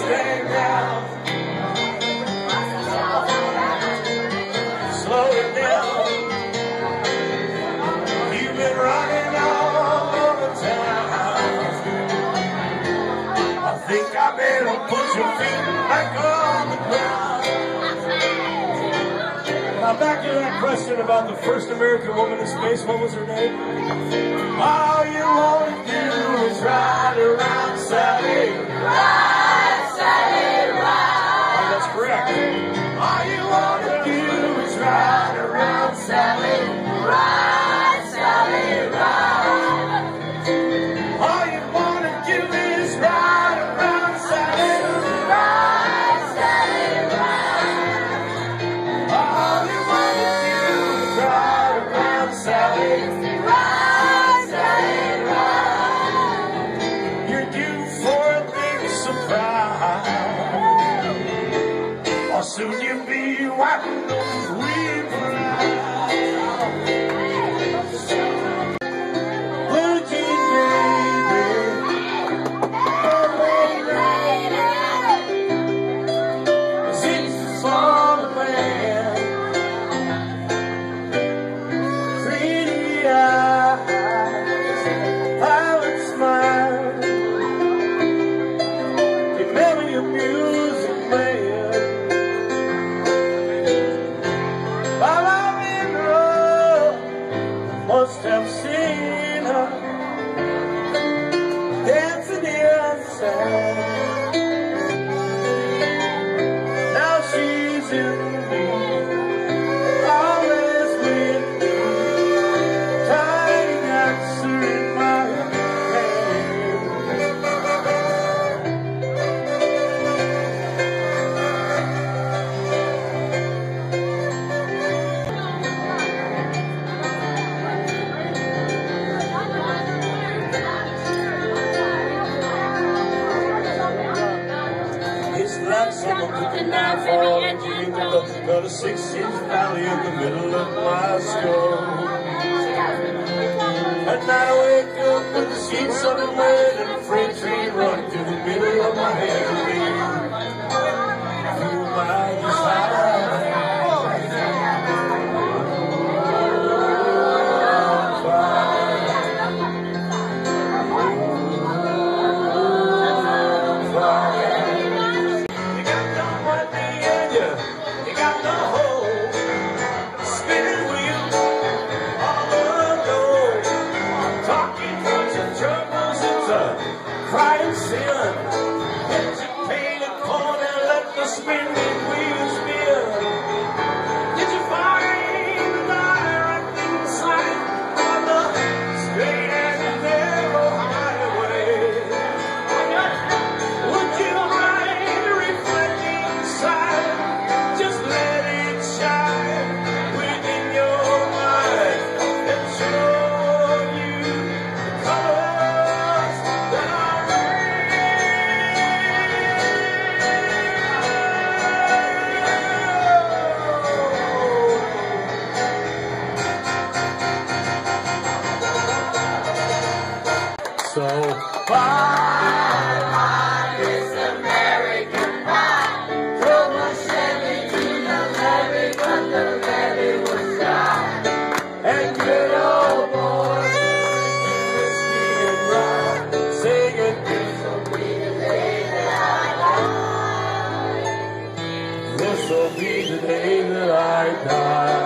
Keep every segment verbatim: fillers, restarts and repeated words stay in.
Mustang down. Slow it down. You've been running all over town. I think I better put your feet back on the ground. Now back to that question about the first American woman in space. What was her name? All you want to do is ride around Sally. Ride, Sally, ride. Oh, that's correct. All you want to do is ride around Sally. Ride, Sally, ride. All you want to do is ride around Sally. Ride, Sally, ride. All you want to do is ride around Sally. Ride, Sally, ride. You're due for a big surprise. Or soon you'll be wiping those weeds out. Blue jean baby, oh lady, sings the song of man. Pretty eyes, pilot smile, remember your music man. While I'm in love, must have seen her dancing inside. Now she's in me, always with me, tiny answer in my hand. It's like someone took a knife all into the, got a six-inch valley in the middle of my skull. At night I wake up with the sheets of it wet and a freight train running through the middle of my head. Feel my desire. Crying sin, get your painted corn and let the spinning wheels spin. Did you find the directing sign on the straight and narrow highway? Would you mind reflecting inside? Just let it shine within your mind and show you the colors that are. So bye, bye, Miss American Pie. Drove my Chevy to the levee when the levee was dry. And good old boys drinking whiskey and rye, singing, this'll be the day that I die. This'll be the day that I die.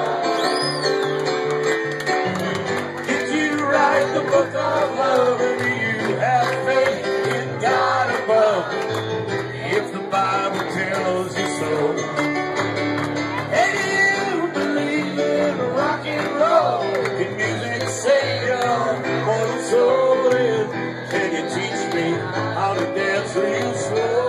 Did you write the book of love? Have faith in God above, if the Bible tells you so. And you believe in rock and roll, in music savior, mortal soul. Can you teach me how to dance real slow?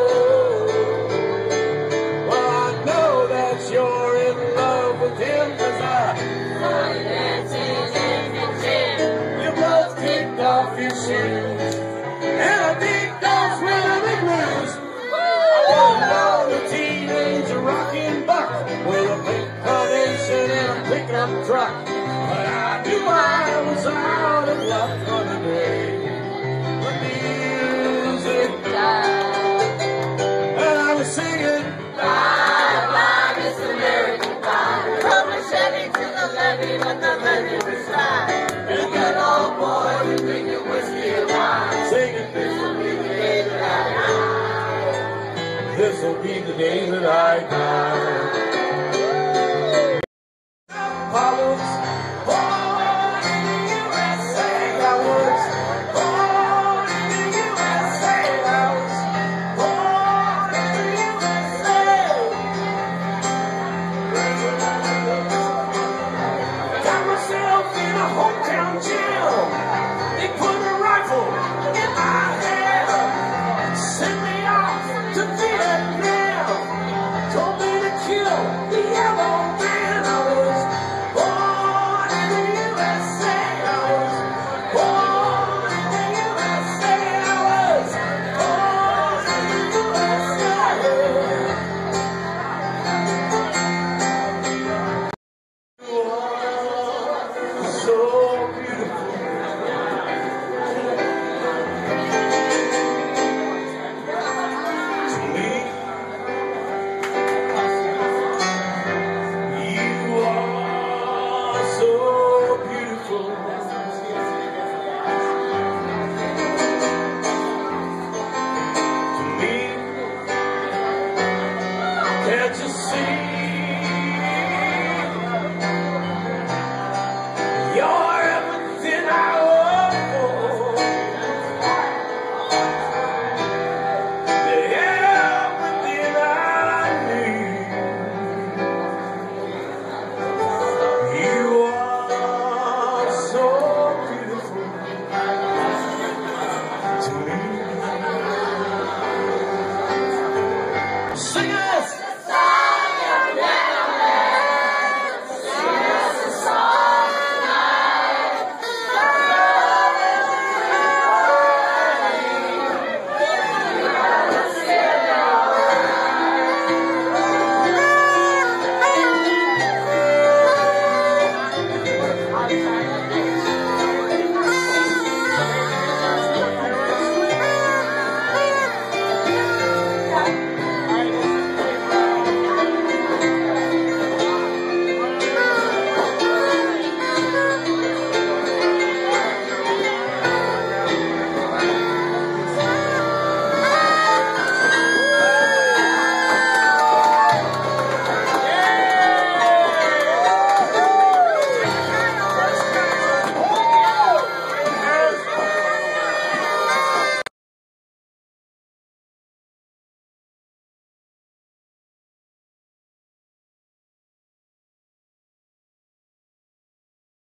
Well, I know that you're in love with him, 'cause I saw you dancing in the gym. You both kicked off your shoes. And I think those rhythm and blues. I want a teenager rocking buck with a pink carnation and a pickup truck. But I knew I was out of luck for the day. The music died. singing. Fly, fly, Miss American pie. From the Chevy to the levee, let the levee reside. Be a good old boy, we drink your whiskey and wine. Singing. This'll be the day that I die. This'll be the day that I die. Apollos, born in the U S A. I was born in the U S A. I was born in the U S A. Got myself in a hometown jam. They put a rifle in my hand, sent me off to Vietnam, told me to kill the yellow man. I was born in the U S A. I was born in the U S A. I was born in the U S A. You are so beautiful. To me, you are so beautiful. To me, can't you see? You're everything I hope for. Everything I need. You are so beautiful to me. Sing it.